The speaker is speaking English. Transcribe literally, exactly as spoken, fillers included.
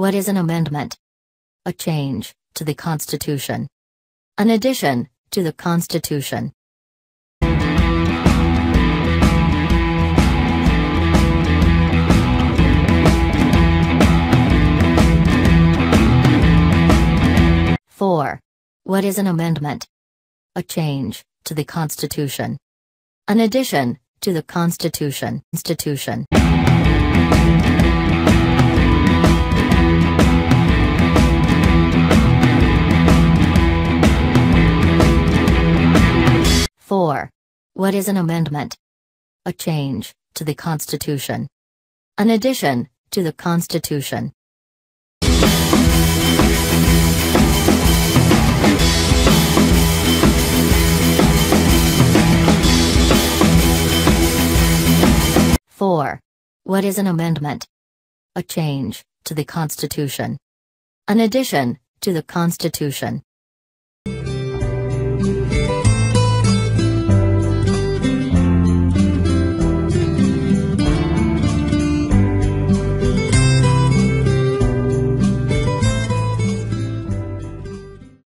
What is an amendment? A change to the Constitution. An addition to the Constitution. four. What is an amendment? A change to the Constitution. An addition to the Constitution. Constitution. four. What is an amendment? A change to the Constitution. An addition to the Constitution. four. What is an amendment? A change to the Constitution. An addition to the Constitution.